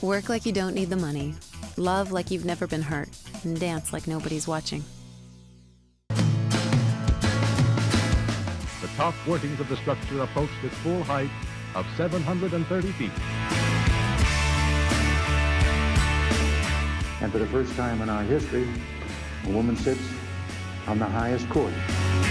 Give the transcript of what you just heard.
Work like you don't need the money. Love like you've never been hurt. And dance like nobody's watching. The top workings of the structure approached its full height of 730 feet. And for the first time in our history, a woman sits on the highest court.